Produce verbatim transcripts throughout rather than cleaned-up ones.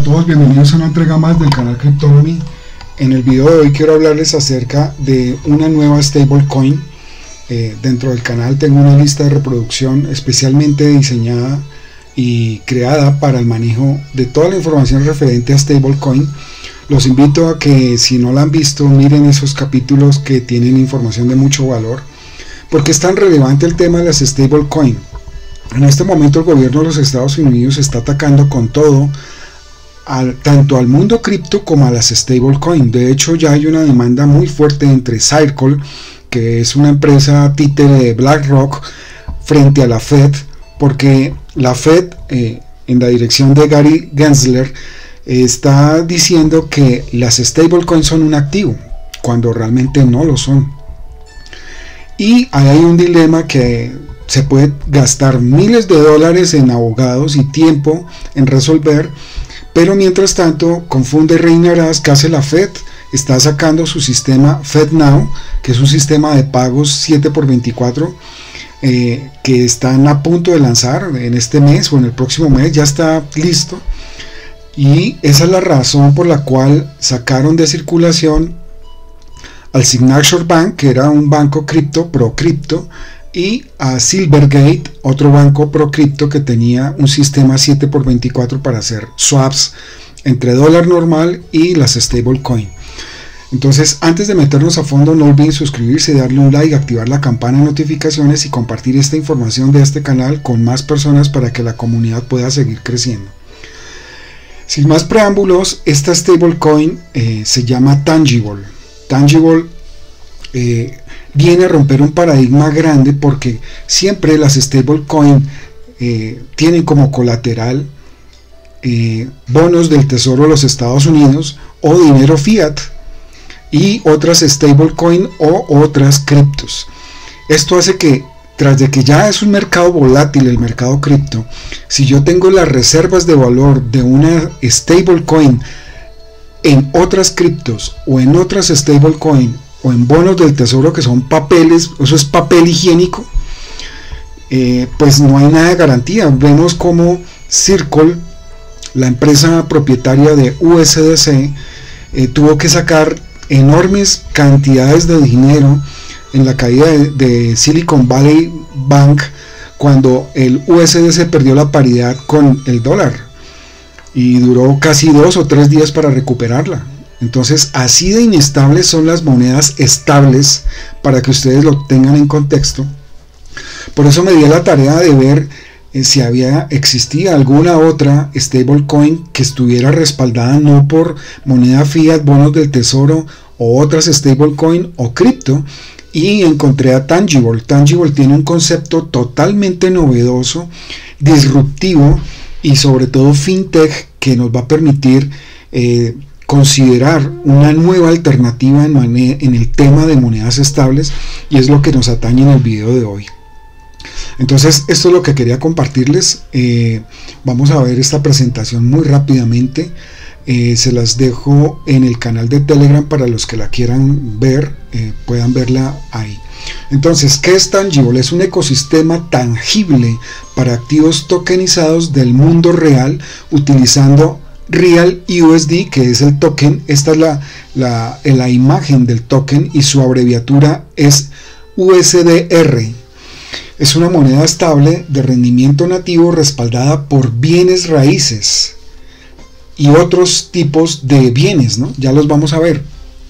todos, bienvenidos a una entrega más del canal Cryptonomy. En el video de hoy quiero hablarles acerca de una nueva stablecoin. Eh, dentro del canal tengo una lista de reproducción especialmente diseñada y creada para el manejo de toda la información referente a stablecoin. Los invito a que, si no la han visto, miren esos capítulos que tienen información de mucho valor, porque es tan relevante el tema de las stablecoin. En este momento el gobierno de los Estados Unidos está atacando con todo al, tanto al mundo cripto como a las stablecoin. De hecho, ya hay una demanda muy fuerte entre Circle, que es una empresa títere de BlackRock, frente a la Fed, porque la Fed, eh, en la dirección de Gary Gensler, eh, está diciendo que las stablecoins son un activo, cuando realmente no lo son. Y ahí hay un dilema que se puede gastar miles de dólares en abogados y tiempo en resolver, pero mientras tanto confunde y reinarás que hace la Fed. Está sacando su sistema FedNow, que es un sistema de pagos siete por veinticuatro, eh, que están a punto de lanzar en este mes o en el próximo mes, ya está listo, y esa es la razón por la cual sacaron de circulación al Signature Bank, que era un banco cripto, pro cripto, y a Silvergate, otro banco pro cripto que tenía un sistema siete por veinticuatro para hacer swaps entre dólar normal y las stablecoin. Entonces, antes de meternos a fondo, no olviden suscribirse, darle un like, activar la campana de notificaciones y compartir esta información de este canal con más personas para que la comunidad pueda seguir creciendo. Sin más preámbulos, esta stablecoin eh, se llama Tangible. Tangible eh, viene a romper un paradigma grande, porque siempre las stablecoin eh, tienen como colateral eh, bonos del Tesoro de los Estados Unidos o dinero fiat y otras stablecoin o otras criptos. Esto hace que, tras de que ya es un mercado volátil el mercado cripto, si yo tengo las reservas de valor de una stablecoin en otras criptos o en otras stablecoin o en bonos del Tesoro, que son papeles, eso es papel higiénico, eh, pues no hay nada de garantía. Vemos como Circle, la empresa propietaria de U S D C, eh, tuvo que sacar enormes cantidades de dinero en la caída de, de Silicon Valley Bank, cuando el U S D C perdió la paridad con el dólar y duró casi dos o tres días para recuperarla. Entonces, así de inestables son las monedas estables, para que ustedes lo tengan en contexto. Por eso me di a la tarea de ver eh, si había existía alguna otra stablecoin que estuviera respaldada no por moneda fiat, bonos del Tesoro o otras stablecoin o cripto, y encontré a Tangible. Tangible tiene un concepto totalmente novedoso, disruptivo y sobre todo fintech, que nos va a permitir eh, considerar una nueva alternativa en, en el tema de monedas estables, y es lo que nos atañe en el video de hoy. Entonces, esto es lo que quería compartirles. Eh, vamos a ver esta presentación muy rápidamente. Eh, se las dejo en el canal de Telegram para los que la quieran ver, eh, puedan verla ahí. Entonces, ¿qué es Tangible? Es un ecosistema tangible para activos tokenizados del mundo real, utilizando Real U S D, que es el token. Esta es la, la, la imagen del token y su abreviatura es U S D R. Es una moneda estable de rendimiento nativo respaldada por bienes raíces y otros tipos de bienes, ¿no? Ya los vamos a ver,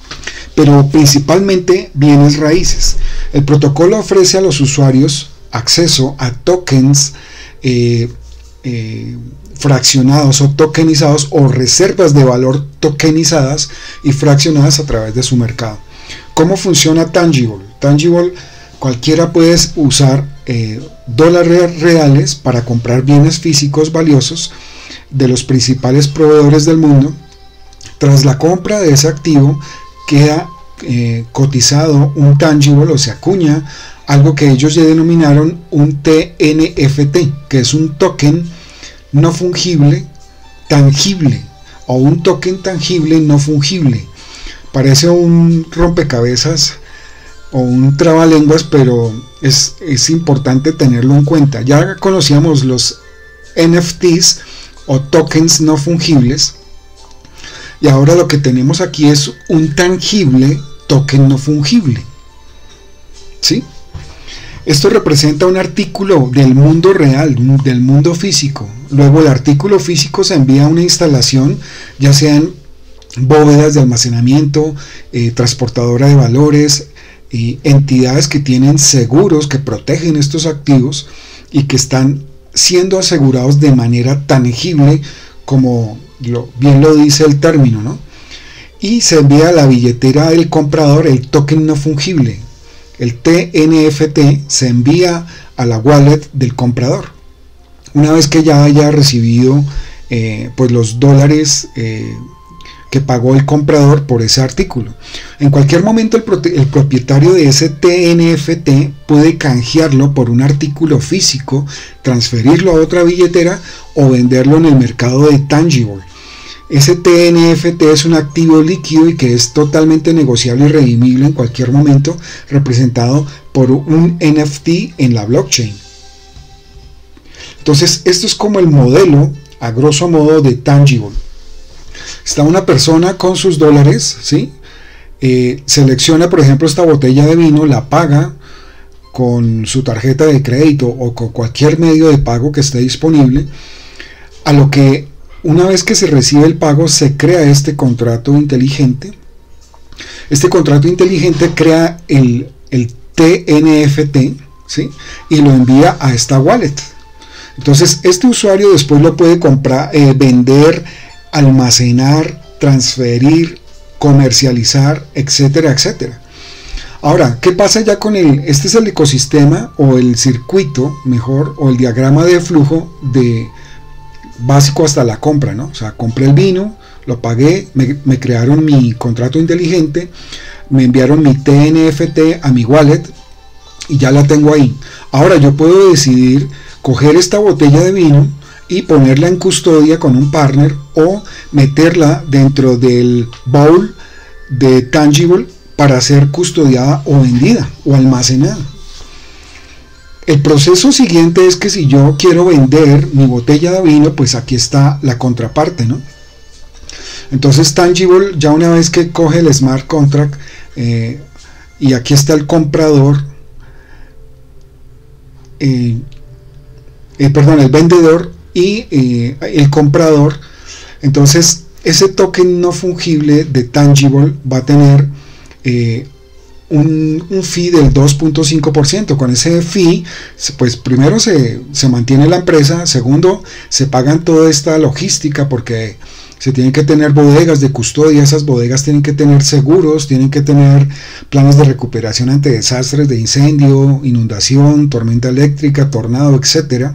pero principalmente bienes raíces. El protocolo ofrece a los usuarios acceso a tokens eh, eh, fraccionados o tokenizados, o reservas de valor tokenizadas y fraccionadas a través de su mercado. ¿Cómo funciona Tangible? Tangible, cualquiera puede usar eh, dólares reales para comprar bienes físicos valiosos de los principales proveedores del mundo. Tras la compra de ese activo queda eh, cotizado un tangible, o se acuña algo que ellos ya denominaron un T N F T, que es un token no fungible tangible, o un token tangible no fungible. Parece un rompecabezas o un trabalenguas, pero es, es importante tenerlo en cuenta. Ya conocíamos los N F Ts o tokens no fungibles, Y ahora lo que tenemos aquí es un tangible token no fungible, ¿sí? Esto representa un artículo del mundo real, del mundo físico. Luego el artículo físico se envía a una instalación, ya sean bóvedas de almacenamiento, eh, transportadora de valores, y entidades que tienen seguros que protegen estos activos y que están siendo asegurados de manera tangible, como lo, bien lo dice el término, ¿no? Y se envía a la billetera del comprador el token no fungible, el T N F T, se envía a la wallet del comprador una vez que ya haya recibido eh, pues los dólares eh, que pagó el comprador por ese artículo. En cualquier momento el, pro el propietario de ese T N F T puede canjearlo por un artículo físico, transferirlo a otra billetera o venderlo en el mercado de tangible. Ese T N F T es un activo líquido y que es totalmente negociable y redimible en cualquier momento, representado por un N F T en la blockchain. Entonces esto es como el modelo a grosso modo de tangible. Está una persona con sus dólares, ¿sí? Eh, selecciona por ejemplo esta botella de vino, la paga con su tarjeta de crédito o con cualquier medio de pago que esté disponible, a lo que una vez que se recibe el pago se crea este contrato inteligente. Este contrato inteligente crea el, el T N F T, ¿sí? Y lo envía a esta wallet. Entonces este usuario después lo puede comprar, eh, vender, almacenar, transferir, comercializar, etcétera, etcétera. Ahora, ¿qué pasa ya con el? Este es el ecosistema o el circuito, mejor, o el diagrama de flujo de básico hasta la compra, ¿no? O sea, compré el vino, lo pagué, me, me crearon mi contrato inteligente, me enviaron mi T N F T a mi wallet y ya la tengo ahí. Ahora yo puedo decidir coger esta botella de vino y ponerla en custodia con un partner o meterla dentro del bowl de tangible para ser custodiada o vendida o almacenada. El proceso siguiente es que si yo quiero vender mi botella de vino, pues aquí está la contraparte, ¿no? Entonces tangible, ya una vez que coge el smart contract eh, y aquí está el comprador, eh, eh, perdón, el vendedor y eh, el comprador, entonces ese token no fungible de tangible va a tener eh, un, un fee del dos punto cinco por ciento. Con ese fee, pues primero se, se mantiene la empresa, segundo se pagan toda esta logística porque se tienen que tener bodegas de custodia, esas bodegas tienen que tener seguros, tienen que tener planes de recuperación ante desastres de incendio, inundación, tormenta eléctrica, tornado, etcétera.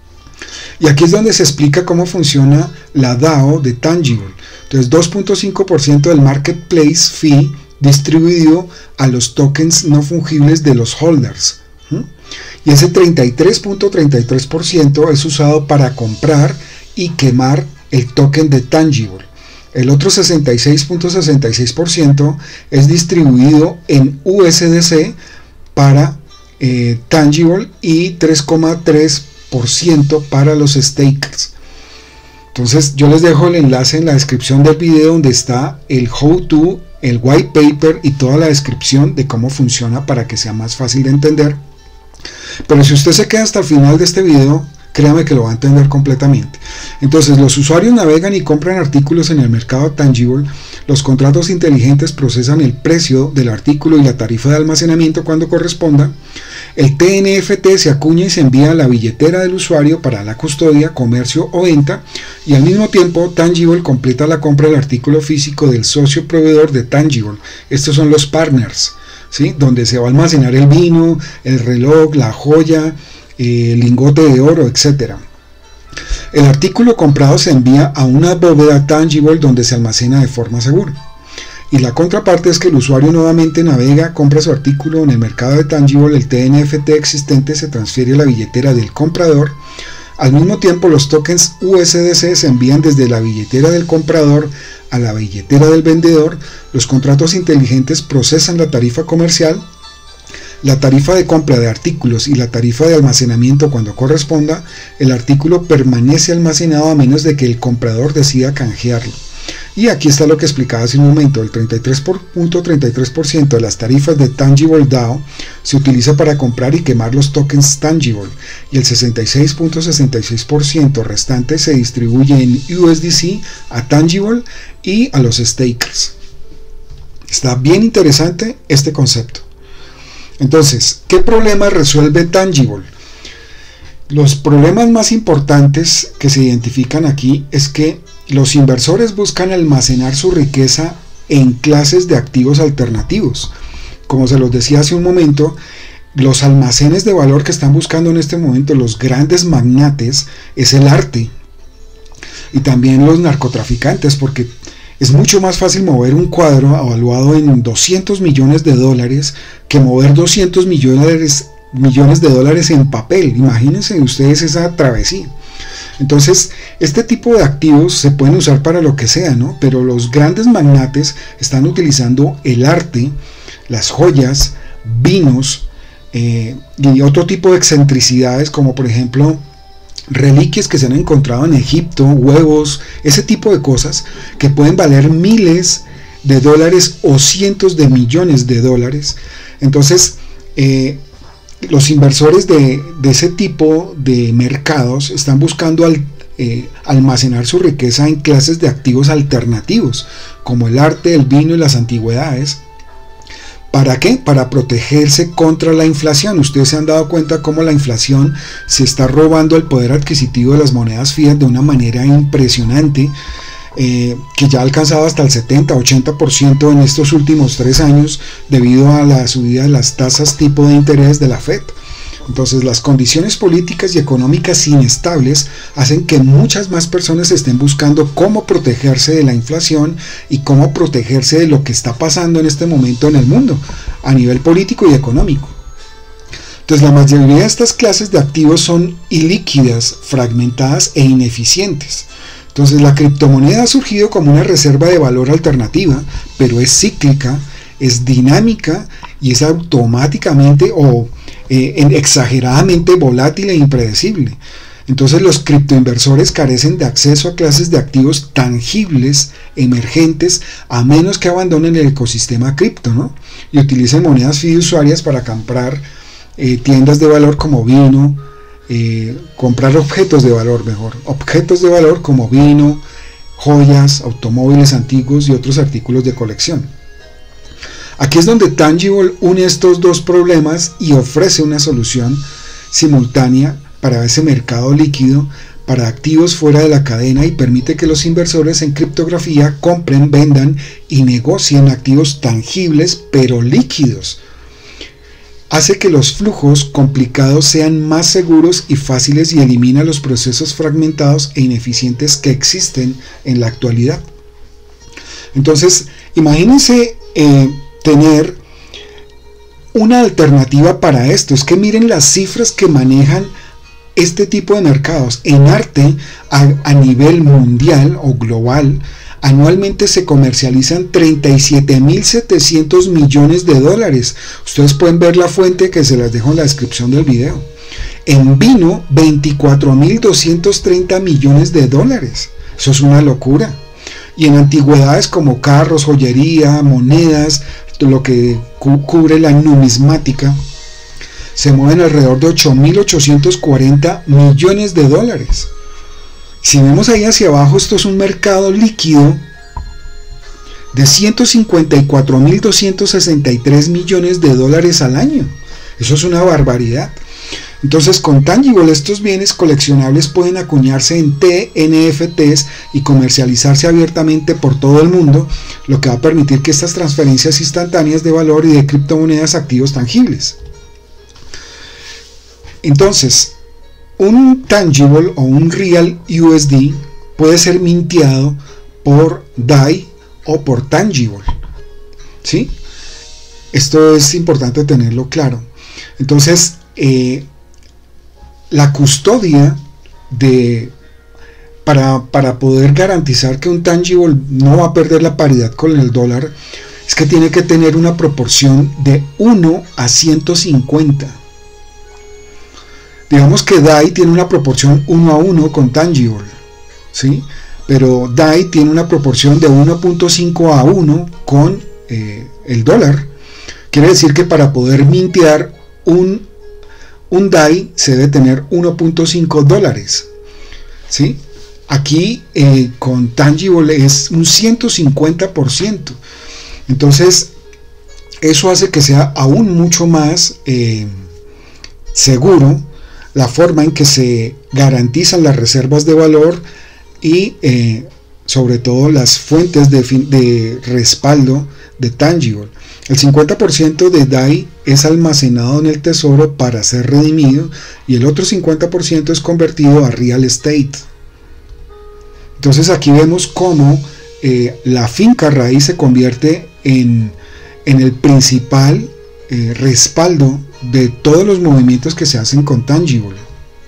Y aquí es donde se explica cómo funciona la DAO de Tangible. Entonces dos punto cinco por ciento del marketplace fee distribuido a los tokens no fungibles de los holders. ¿Mm? Y ese treinta y tres punto treinta y tres por ciento es usado para comprar y quemar el token de Tangible. El otro sesenta y seis punto sesenta y seis por ciento es distribuido en U S D C para eh, Tangible y tres coma tres por ciento para los stakers. Entonces yo les dejo el enlace en la descripción del video donde está el how to, el white paper y toda la descripción de cómo funciona para que sea más fácil de entender. Pero si usted se queda hasta el final de este video, créame que lo va a entender completamente. Entonces los usuarios navegan y compran artículos en el mercado tangible. Los contratos inteligentes procesan el precio del artículo y la tarifa de almacenamiento cuando corresponda. El T N F T se acuña y se envía a la billetera del usuario para la custodia, comercio o venta, y al mismo tiempo Tangible completa la compra del artículo físico del socio proveedor de Tangible. Estos son los partners, ¿sí? Donde se va a almacenar el vino, el reloj, la joya, eh, el lingote de oro, etcétera. El artículo comprado se envía a una bóveda Tangible donde se almacena de forma segura. Y la contraparte es que el usuario nuevamente navega, compra su artículo en el mercado de Tangible, el T N F T existente se transfiere a la billetera del comprador. Al mismo tiempo, los tokens U S D C se envían desde la billetera del comprador a la billetera del vendedor. Los contratos inteligentes procesan la tarifa comercial, la tarifa de compra de artículos y la tarifa de almacenamiento cuando corresponda. El artículo permanece almacenado a menos de que el comprador decida canjearlo. Y aquí está lo que explicaba hace un momento: el treinta y tres punto treinta y tres por ciento de las tarifas de Tangible DAO se utiliza para comprar y quemar los tokens Tangible, y el sesenta y seis punto sesenta y seis por ciento restante se distribuye en U S D C a Tangible y a los stakers. Está bien interesante este concepto. Entonces, ¿qué problema resuelve Tangible? Los problemas más importantes que se identifican aquí es que los inversores buscan almacenar su riqueza en clases de activos alternativos. Como se los decía hace un momento, los almacenes de valor que están buscando en este momento los grandes magnates es el arte, y también los narcotraficantes, porque es mucho más fácil mover un cuadro evaluado en doscientos millones de dólares que mover doscientos millones, millones de dólares en papel. Imagínense ustedes esa travesía. Entonces, este tipo de activos se pueden usar para lo que sea, ¿no? Pero los grandes magnates están utilizando el arte, las joyas, vinos eh, y otro tipo de excentricidades, como por ejemplo reliquias que se han encontrado en Egipto, huevos, ese tipo de cosas que pueden valer miles de dólares o cientos de millones de dólares. Entonces, eh, los inversores de, de ese tipo de mercados están buscando al, eh, almacenar su riqueza en clases de activos alternativos, como el arte, el vino y las antigüedades. ¿Para qué? Para protegerse contra la inflación. Ustedes se han dado cuenta cómo la inflación se está robando el poder adquisitivo de las monedas fiat de una manera impresionante, eh, que ya ha alcanzado hasta el setenta a ochenta por ciento en estos últimos tres años debido a la subida de las tasas tipo de interés de la Fed. Entonces, las condiciones políticas y económicas inestables hacen que muchas más personas estén buscando cómo protegerse de la inflación y cómo protegerse de lo que está pasando en este momento en el mundo a nivel político y económico. Entonces, la mayoría de estas clases de activos son ilíquidas, fragmentadas e ineficientes. Entonces, la criptomoneda ha surgido como una reserva de valor alternativa, pero es cíclica, es dinámica y es automáticamente o eh, exageradamente volátil e impredecible. Entonces, los criptoinversores carecen de acceso a clases de activos tangibles, emergentes, a menos que abandonen el ecosistema cripto, ¿no? Y utilicen monedas fiduciarias para comprar eh, tiendas de valor como vino, eh, comprar objetos de valor, mejor, objetos de valor como vino, joyas, automóviles antiguos y otros artículos de colección. Aquí es donde Tangible une estos dos problemas y ofrece una solución simultánea para ese mercado líquido, para activos fuera de la cadena, y permite que los inversores en criptografía compren, vendan y negocien activos tangibles pero líquidos. Hace que los flujos complicados sean más seguros y fáciles y elimina los procesos fragmentados e ineficientes que existen en la actualidad. Entonces, imagínense eh, tener una alternativa para esto. Es que miren las cifras que manejan este tipo de mercados. En arte, a, a nivel mundial o global, anualmente se comercializan treinta y siete mil setecientos millones de dólares. Ustedes pueden ver la fuente que se las dejo en la descripción del video. En vino, veinticuatro mil doscientos treinta millones de dólares. Eso es una locura. Y en antigüedades como carros, joyería, monedas, lo que cu cubre la numismática, se mueven alrededor de ocho mil ochocientos cuarenta millones de dólares. Si vemos ahí hacia abajo, esto es un mercado líquido de ciento cincuenta y cuatro mil doscientos sesenta y tres millones de dólares al año. Eso es una barbaridad. Entonces, con Tangible, estos bienes coleccionables pueden acuñarse en T N F Ts y comercializarse abiertamente por todo el mundo, lo que va a permitir que estas transferencias instantáneas de valor y de criptomonedas a activos tangibles. Entonces, un Tangible o un Real U S D puede ser minteado por D A I o por Tangible, ¿sí? Esto es importante tenerlo claro. Entonces, eh, la custodia de para, para poder garantizar que un Tangible no va a perder la paridad con el dólar, es que tiene que tener una proporción de uno a ciento cincuenta. Digamos que D A I tiene una proporción uno a uno con Tangible, ¿sí? pero D A I tiene una proporción de uno punto cinco a uno con eh, el dólar. Quiere decir que para poder mintear un, un D A I se debe tener uno punto cinco dólares, ¿sí? Aquí eh, con Tangible es un ciento cincuenta por ciento. Entonces eso hace que sea aún mucho más eh, seguro la forma en que se garantizan las reservas de valor y eh, sobre todo las fuentes de, de respaldo de Tangible. El cincuenta por ciento de D A I es almacenado en el tesoro para ser redimido y el otro cincuenta por ciento es convertido a real estate. Entonces aquí vemos cómo eh, la finca raíz se convierte en, en el principal eh, respaldo de todos los movimientos que se hacen con Tangible.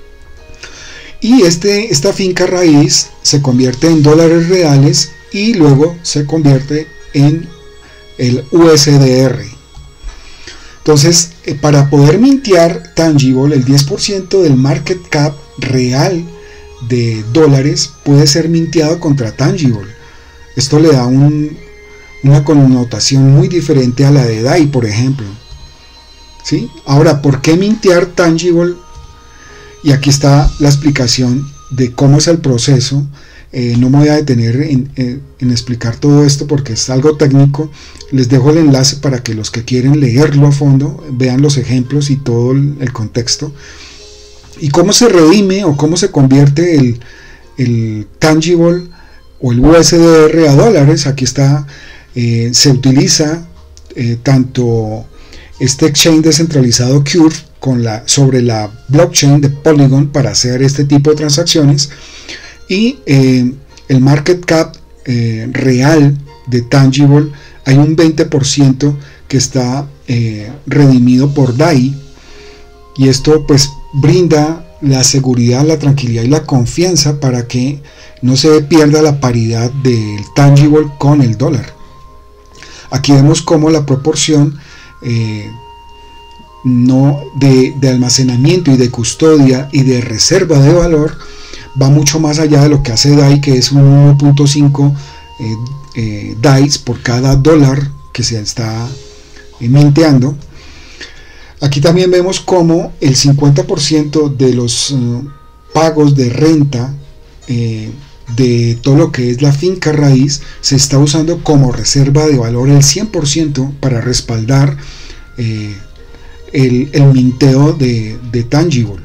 Y este, esta finca raíz se convierte en dólares reales y luego se convierte en el U S D R. Entonces, eh, para poder mintear Tangible, el diez por ciento del market cap real de dólares puede ser minteado contra Tangible. Esto le da un, una connotación muy diferente a la de D A I, por ejemplo. ¿Sí? Ahora, ¿por qué mintear Tangible? Y aquí está la explicación de cómo es el proceso. Eh, no me voy a detener en, en, en explicar todo esto porque es algo técnico. Les dejo el enlace para que los que quieren leerlo a fondo vean los ejemplos y todo el, el contexto. Y cómo se redime o cómo se convierte el, el Tangible o el U S D R a dólares. Aquí está, eh, se utiliza eh, tanto este exchange descentralizado Curve con la, sobre la blockchain de Polygon para hacer este tipo de transacciones, y eh, el market cap eh, real de Tangible hay un veinte por ciento que está eh, redimido por D A I, y esto pues brinda la seguridad, la tranquilidad y la confianza para que no se pierda la paridad del Tangible con el dólar. Aquí vemos cómo la proporción eh, no de, de almacenamiento y de custodia y de reserva de valor va mucho más allá de lo que hace D A I, que es un uno punto cinco eh, eh, D A Is por cada dólar que se está eh, minteando. Aquí también vemos cómo el cincuenta por ciento de los uh, pagos de renta eh, de todo lo que es la finca raíz se está usando como reserva de valor el cien por ciento para respaldar eh, el, el minteo de, de Tangible.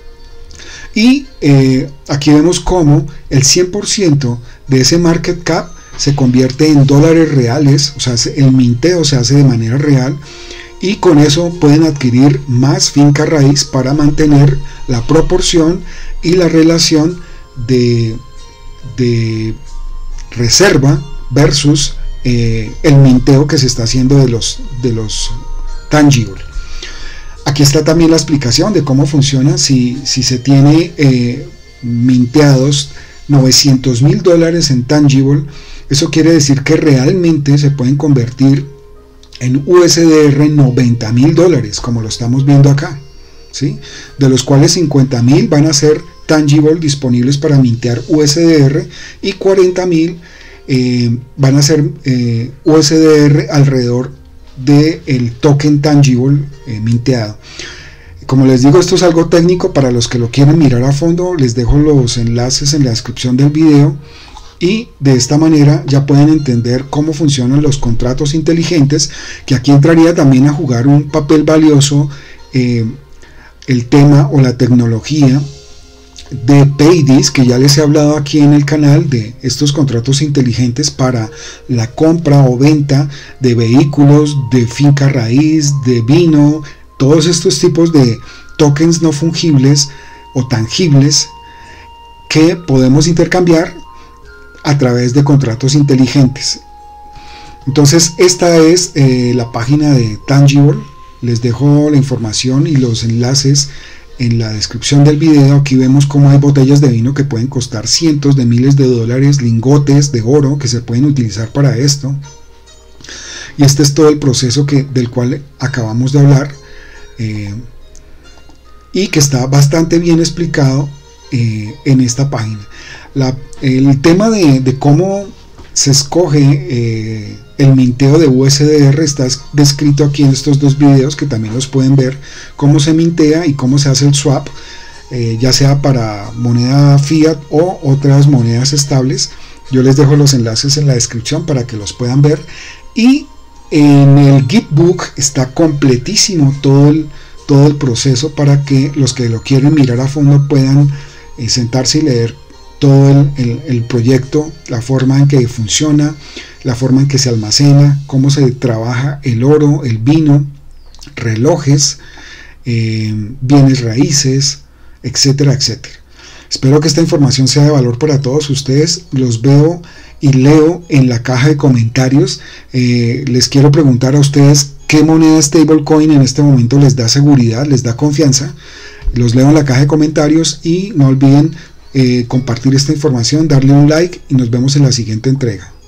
Y eh, aquí vemos cómo el cien por ciento de ese market cap se convierte en dólares reales, o sea, el minteo se hace de manera real, y con eso pueden adquirir más finca raíz para mantener la proporción y la relación de, de reserva versus eh, el minteo que se está haciendo de los, de los Tangible. Aquí está también la explicación de cómo funciona. Si, si se tiene eh, minteados novecientos mil dólares en Tangible, eso quiere decir que realmente se pueden convertir en U S D R noventa mil dólares, como lo estamos viendo acá, ¿sí? De los cuales cincuenta mil van a ser Tangible disponibles para mintear U S D R y cuarenta mil eh, van a ser eh, U S D R alrededor del token Tangible eh, minteado. Como les digo, esto es algo técnico. Para los que lo quieren mirar a fondo, les dejo los enlaces en la descripción del video, y de esta manera ya pueden entender cómo funcionan los contratos inteligentes, que aquí entraría también a jugar un papel valioso eh, el tema o la tecnología de Paydis, que ya les he hablado aquí en el canal, de estos contratos inteligentes para la compra o venta de vehículos, de finca raíz, de vino, todos estos tipos de tokens no fungibles o tangibles que podemos intercambiar a través de contratos inteligentes. Entonces esta es eh, la página de Tangible. Les dejo la información y los enlaces en la descripción del video. Aquí vemos cómo hay botellas de vino que pueden costar cientos de miles de dólares, lingotes de oro que se pueden utilizar para esto, y este es todo el proceso que, del cual acabamos de hablar, eh, y que está bastante bien explicado eh, en esta página. La, el tema de, de cómo se escoge eh, el minteo de U S D R está descrito aquí en estos dos videos, que también los pueden ver, cómo se mintea y cómo se hace el swap, eh, ya sea para moneda fiat o otras monedas estables. Yo les dejo los enlaces en la descripción para que los puedan ver, y en el Gitbook está completísimo todo el, todo el proceso para que los que lo quieren mirar a fondo puedan eh, sentarse y leer todo el, el, el proyecto, la forma en que funciona, la forma en que se almacena, cómo se trabaja el oro, el vino, relojes, eh, bienes raíces, etcétera, etcétera. Espero que esta información sea de valor para todos ustedes. Los veo y leo en la caja de comentarios. Eh, les quiero preguntar a ustedes qué moneda stablecoin en este momento les da seguridad, les da confianza. Los leo en la caja de comentarios y no olviden eh, compartir esta información, darle un like y nos vemos en la siguiente entrega.